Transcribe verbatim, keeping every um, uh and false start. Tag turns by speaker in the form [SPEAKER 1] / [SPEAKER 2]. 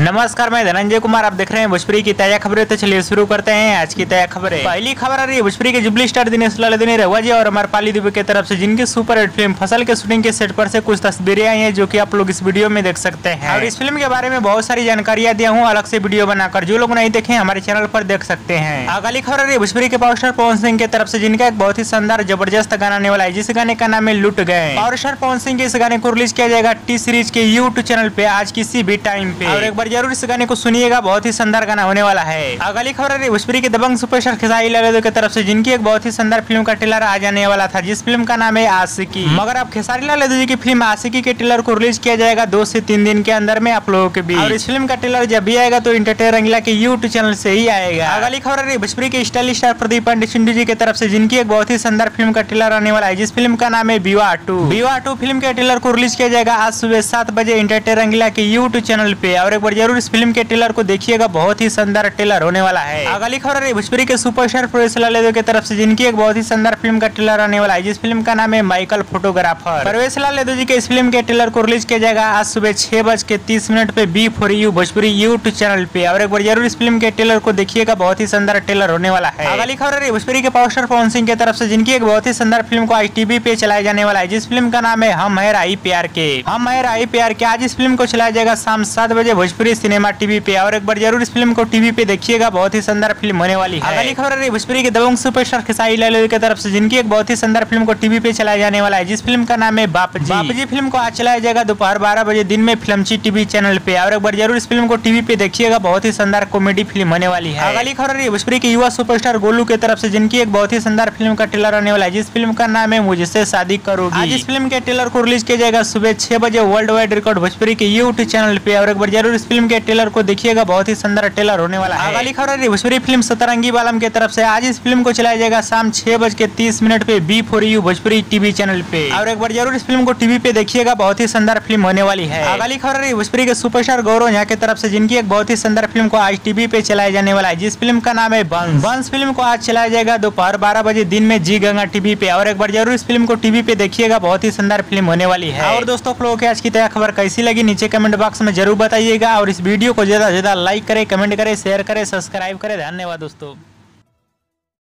[SPEAKER 1] नमस्कार, मैं धनंजय कुमार। आप देख रहे हैं भोजपुरी की ताजा खबरें। तो चलिए शुरू करते हैं आज की ताजा खबरें। पहली खबर आ रही है भोजपुरी के जुबली स्टार दिनेश लाल निरहुआ जी और अमरपाली दुबे की तरफ से, जिनकी सुपर हिट फिल्म फसल के शूटिंग के सेट पर से कुछ तस्वीरें आई हैं, जो कि आप लोग इस वीडियो में देख सकते हैं। और इस फिल्म के बारे में बहुत सारी जानकारियां दिया हूँ अलग से वीडियो बनाकर, जो लोग नहीं देखे हमारे चैनल पर देख सकते हैं। अगली खबर आ रही है भोजपुरी के पावर स्टार पवन सिंह की तरफ से, जिनका एक बहुत ही शानदार जबरदस्त गाना आने वाला है, जिस गाने का नाम है लुट गए। पावर स्टार पवन सिंह के इस गाने को रिलीज किया जाएगा टी सीरीज के यूट्यूब चैनल पे आज किसी भी टाइम पे, और एक बार जरूर इस गाने को सुनिएगा, बहुत ही शानदार गाना होने वाला है। अगली खबर है भोजपुरी के दबंग सुपरस्टार खेसारी लाल की तरफ से, जिनकी एक बहुत ही शानदार फिल्म का ट्रेलर आ जाने वाला था, जिस फिल्म का नाम है आशिकी। मगर अब खेसारी लाल जी की फिल्म आशिकी के ट्रेलर को रिलीज किया जाएगा दो से तीन दिन के अंदर में आप लोगों के बीच, और इस फिल्म का ट्रेलर जब भी आएगा तो इंटरटेन रंगीला के यूट्यूब चैनल से ही आएगा। अगली खबर है भोजपुरी के स्टाइलिश स्टार प्रदीप पांडे चिंटू जी की तरफ से, जिनकी एक बहुत ही शानदार फिल्म का ट्रेलर आने वाला है, जिस फिल्म का नाम है Vivah two. Vivah two film के ट्रेलर को रिलीज किया जाएगा आज सुबह सात बजे इंटरटेन रंगीला के यूट्यूब चैनल पे, और एक बार जरूर इस फिल्म के ट्रेलर को देखिएगा, बहुत ही शानदार ट्रेलर होने वाला है। अगली खबर है भोजपुरी के सुपरस्टार परवेश लाल की तरफ से, जिनकी एक बहुत ही शानदार फिल्म का ट्रेलर आने वाला है, जिस फिल्म का नाम है माइकल फोटोग्राफर। परवेश लाल जी के इस फिल्म के ट्रेलर को रिलीज किया जाएगा आज सुबह छह बज के तीस मिनट पे B for U Bhojpuri YouTube channel पे, और एक बार जरूर इस फिल्म के ट्रेलर को देखिएगा, बहुत ही शानदार ट्रेलर होने वाला है। अगली खबर है भोजपुरी के पावर स्टार पवन सिंह की तरफ से, जिनकी एक बहुत ही शानदार फिल्म को आज टीवी पे चलाया जाने वाला है, जिस फिल्म का नाम है हम है राही प्यार के। हम है राही प्यार के आज इस फिल्म को चलाया जाएगा शाम सात बजे भोजपुरी सिनेमा टीवी पे, और एक बार जरूर इस फिल्म को टीवी पे देखिएगा, बहुत ही शानदार फिल्म होने वाली है। अगली खबर है भोजपुरी के दबंग सुपरस्टार खेसारी लाल की तरफ से, जिनकी एक बहुत ही शानदार फिल्म को टीवी पे चलाया जाने वाला है, जिस फिल्म का नाम है बाप जी। बाप जी फिल्म को आज चलाया जाएगा दोपहर बारह बजे दिन में फिल्मची टीवी चैनल पे, और एक बार जरूर इस फिल्म को टीवी पे देखिएगा, बहुत ही शानदार कॉमेडी फिल्म होने वाली है। अगली खबर है भोजपुरी के युवा सुपरस्टार गोलू की तरफ से, जिनकी एक बहुत ही शानदार फिल्म का ट्रेलर आने वाला है, जिस फिल्म का नाम है मुझसे शादी करोगी। आज इस फिल्म के ट्रेलर को रिलीज किया जाएगा सुबह छह बजे वर्ल्ड वाइड रिकॉर्ड भोजपुरी के यूट्यूब चैनल पे, और एक बार जरूर इस फिल्म के ट्रेलर को देखिएगा, बहुत ही शानदार ट्रेलर होने वाला है। अगली खबर है भोजपुरी फिल्म सतरंगी बालम की तरफ से, आज इस फिल्म को चलाया जाएगा शाम छह बज के तीस मिनट पे B for U Bhojpuri TV channel पे, और एक बार जरूर इस फिल्म को टीवी पे देखिएगा, बहुत ही शानदार फिल्म होने वाली है। अगली खबर है भोजपुरी के सुपरस्टार गौरव झा की तरफ से, जिनकी एक बहुत ही शानदार फिल्म को आज टीवी पे चलाया जाने वाला है, जिस फिल्म का नाम है बंस। बंस फिल्म को आज चलाया जाएगा दोपहर बारह बजे दिन में जी गंगा टीवी पे, और एक बार जरूर इस फिल्म को टीवी पे देखिएगा, बहुत ही शानदार फिल्म होने वाली है। और दोस्तों आप लोगों को आज की ताजा खबर कैसी लगी नीचे कमेंट बॉक्स में जरूर बताइएगा, और इस वीडियो को ज्यादा से ज्यादा लाइक करें, कमेंट करें, शेयर करें, सब्सक्राइब करें। धन्यवाद दोस्तों।